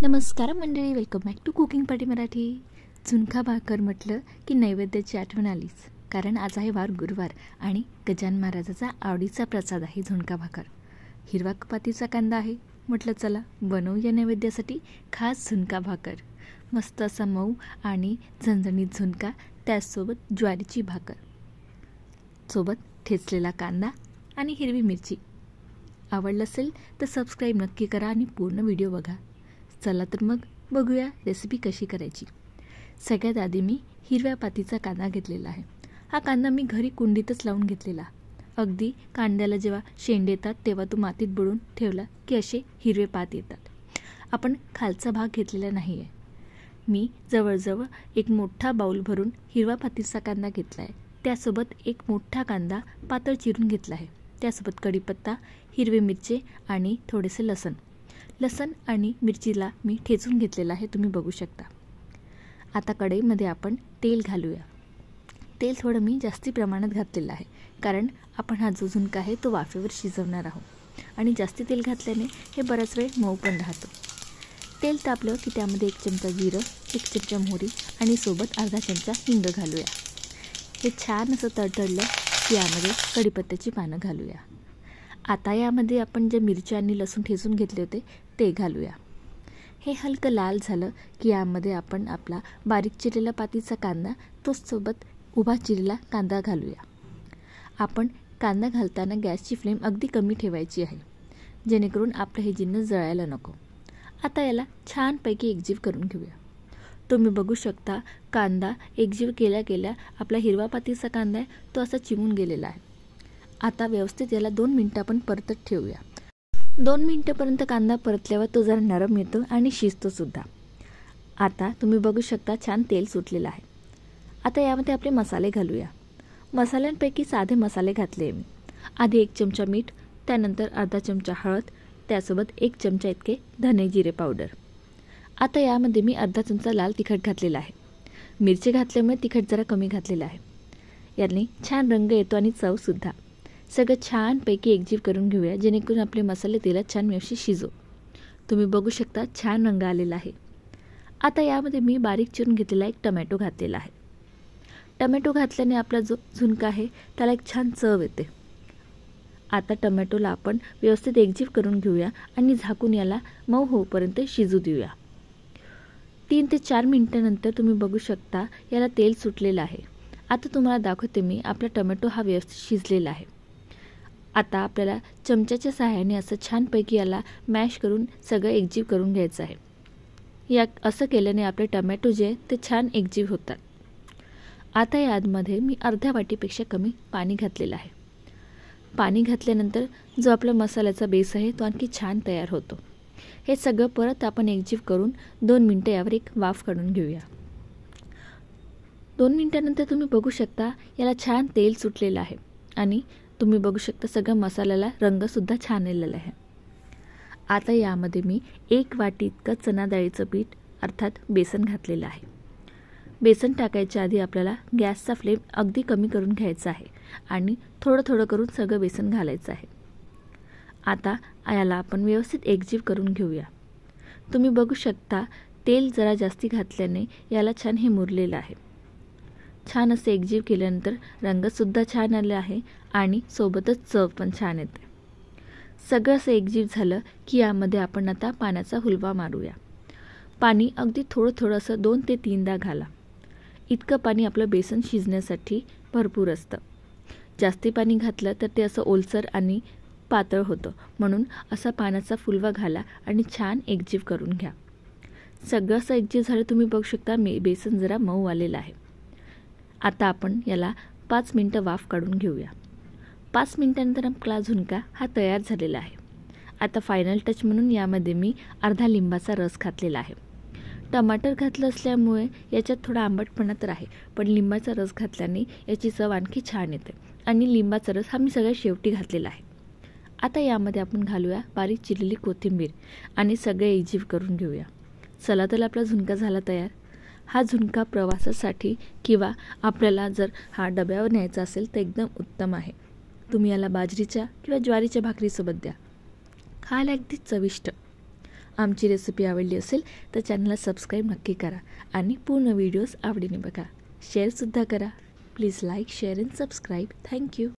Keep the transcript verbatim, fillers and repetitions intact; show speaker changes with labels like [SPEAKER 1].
[SPEAKER 1] नमस्कार मंडळी, welcome back to cooking party Marathi. झुणका भाकर म्हटलं की नैवेद्याची आठवण आलीच, कारण आज आहे वार गुरुवार आणि गजानन महाराजाचा आवडीचा प्रसाद आहे झुणका भाकर. हिरवा पातीचा कांदा आहे, म्हटलं चला बनवूया नैवेद्यासाठी खास झुणका भाकर. मस्त असा मऊ आणि झणझणीत झुणका, त्याचसोबत ज्वारीची भाकर, सोबत ठेचलेला कांदा आणि हिरवी मिरची. आवडलं असेल तर सबस्क्राईब नक्की करा आणि पूर्ण व्हिडिओ बघा. चला तर मग बघूया रेसिपी कशी करायची. सगळ्यात आधी मी हिरव्या पातीचा कांदा घेतलेला आहे. हा कांदा मी घरी कुंडीतच लावून घेतलेला. अगदी कांद्याला जेव्हा शेंडे येतात तेव्हा तो मातीत बुडवून ठेवला की असे हिरवे पात येतात. आपण खालचा भाग घेतलेला नाही आहे. मी जवळजवळ एक मोठा बाऊल भरून हिरवा पातीचा कांदा घेतला आहे. त्यासोबत एक मोठा कांदा पातळ चिरून घेतला आहे. त्यासोबत कढीपत्ता, हिरवे मिरची आणि थोडेसे लसण. लसण आणि मिरचीला मी ठेचून घेतलेला आहे, तुम्ही बघू शकता. आता कढईमध्ये आपण तेल घालूया. तेल थोडं मी जास्ती प्रमाणात घातलेलं आहे, कारण आपण हा जो झुणका आहे तो वाफेवर शिजवणार आहोत आणि जास्ती तेल घातल्याने हे बराच वेळ मऊ पण राहतो. तेल तापलं की त्यामध्ये एक चमचा जिरं, एक चमचा मोहरी आणि सोबत अर्धा चमचा हिंग घालूया. हे छान असं तडतडलं की यामध्ये कढीपत्त्याची पानं घालूया. आता यामध्ये आपण जे मिरची आणि लसूण ठेचून घेतले होते ते घालूया. हे हलकं लाल झालं की यामध्ये आपण आपला बारीक चिरलेला पातीचा कांदा, तोच सोबत उभा चिरलेला कांदा घालूया. आपण कांदा घालताना गॅसची फ्लेम अगदी कमी ठेवायची आहे, जेणेकरून आपलं हे जिन्नस जळायला नको. आता याला छानपैकी एकजीव करून घेऊया. तुम्ही बघू शकता कांदा एकजीव केल्या केल्या आपला हिरवा पातीचा कांदा आहे तो असा चिमून गेलेला आहे. आता व्यवस्थित याला दोन मिनटं आपण परतत ठेवूया. दोन मिनटंपर्यंत कांदा परतल्यावर तो जरा नरम येतो आणि शिजतो सुद्धा. आता तुम्ही बघू शकता छान तेल सुटलेलं आहे. आता यामध्ये आपले मसाले घालूया. मसाल्यांपैकी साधे मसाले घातले मी. आधी एक चमचा मीठ, त्यानंतर अर्धा चमचा हळद, त्यासोबत एक चमचा इतके धने जिरे पावडर. आता यामध्ये मी अर्धा चमचा लाल तिखट घातलेला आहे. मिरची घातल्यामुळे तिखट जरा कमी घातलेलं आहे. याने छान रंग येतो आणि चवसुद्धा. सगळं छानपैकी एकजीव करून घेऊया, जेणेकरून आपले मसाले तेलात छान व्यवस्थित शिजो. तुम्ही बघू शकता छान रंग आलेला आहे. आता यामध्ये मी बारीक चिरून घेतलेला एक टमॅटो घातलेला आहे. टमॅटो घातल्याने आपला जो झुणका आहे त्याला एक छान चव येते. आता टमॅटोला आपण व्यवस्थित एकजीव करून घेऊया आणि झाकून याला मऊ होईपर्यंत शिजू देऊया. तीन ते चार मिनिटांनंतर तुम्ही बघू शकता याला तेल सुटलेलं आहे. आता तुम्हाला दाखवते मी आपला टमॅटो हा व्यवस्थित शिजलेला आहे. आता आपल्याला चमच्याच्या सहाय्याने असं छानपैकी याला मॅश करून सगळं एकजीव करून घ्यायचं आहे. या असं केल्याने आपले टमॅटो जे ते छान एकजीव होतात. आता यामध्ये मी अर्ध्या वाटीपेक्षा कमी पाणी घातलेलं आहे. पाणी घातल्यानंतर जो आपला मसाल्याचा बेस आहे तो आणखी छान तयार होतो. हे सगळं परत आपण एकजीव करून दोन मिनटं यावर एक वाफ काढून घेऊया. दोन मिनटानंतर तुम्ही बघू शकता याला छान तेल सुटलेलं आहे आणि तुम्ही बघू शकता सगळं मसाल्याला रंगसुद्धा छान आलेला आहे. आता यामध्ये मी एक वाटी इतकं चणा डाळीचं पीठ अर्थात बेसन घातलेलं आहे. बेसन टाकायच्या आधी आपल्याला गॅसचा फ्लेम अगदी कमी करून घ्यायचा आहे आणि थोडं थोडं करून सगळं बेसन घालायचं आहे. आता याला आपण व्यवस्थित एकजीव करून घेऊया. तुम्ही बघू शकता तेल जरा जास्ती घातल्याने याला छान हे मुरलेलं आहे. छान असं एकजीव केल्यानंतर रंगसुद्धा छान आले आहे आणि सोबतच चव पण छान येते. सगळं असं एकजीव झालं की यामध्ये आपण आता पाण्याचा हुलवा मारूया. पाणी अगदी थोडं थोडं असं दोन ते तीनदा घाला. इतकं पाणी आपलं बेसन शिजण्यासाठी भरपूर असतं. जास्ती पाणी घातलं तर ते असं ओलसर आणि पातळ होतं, म्हणून असा पाण्याचा फुलवा घाला आणि छान एकजीव करून घ्या. सगळं असं एकजीव झालं. तुम्ही बघू शकता मे बेसन जरा मऊ आलेलं आहे. आता आपण याला पाच मिनटं वाफ काढून घेऊया. पाच मिनटानंतर आपला झुणका हा तयार झालेला आहे. आता फायनल टच म्हणून यामध्ये मी अर्धा लिंबाचा रस घातलेला आहे. टमाटर घातलं असल्यामुळे याच्यात थोडा आंबटपणा तर आहे, पण लिंबाचा रस घातल्याने याची चव आणखी छान येते आणि लिंबाचा रस हा मी सगळ्यात शेवटी घातलेला आहे. आता यामध्ये आपण घालूया बारीक चिरलेली कोथिंबीर आणि सगळे एकजीव करून घेऊया. चला तर आपला झुणका झाला तयार. हा झुणका प्रवासासाठी किंवा आपल्याला जर हा डब्यावर न्यायचा असेल तर एकदम उत्तम आहे. तुम्ही याला बाजरीच्या किंवा ज्वारीच्या भाकरीसोबत द्या. खायला अगदी चविष्ट. आमची रेसिपी आवडली असेल तर चॅनलला सबस्क्राईब नक्की करा आणि पूर्ण व्हिडिओज आवडीने बघा. शेअरसुद्धा करा. Please like share and subscribe. Thank you.